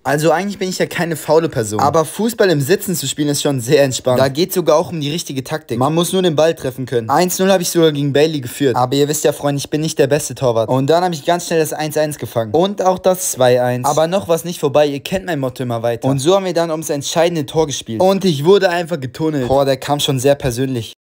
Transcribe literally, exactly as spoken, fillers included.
Also eigentlich bin ich ja keine faule Person. Aber Fußball im Sitzen zu spielen ist schon sehr entspannt. Da geht sogar auch um die richtige Taktik. Man muss nur den Ball treffen können. eins null habe ich sogar gegen Bailey geführt. Aber ihr wisst ja, Freunde, ich bin nicht der beste Torwart. Und dann habe ich ganz schnell das eins eins gefangen. Und auch das zwei eins. Aber noch was nicht vorbei. Ihr kennt mein Motto immer weiter. Und so haben wir dann ums entscheidende Tor gespielt. Und ich wurde einfach getunnelt. Boah, der kam schon sehr persönlich.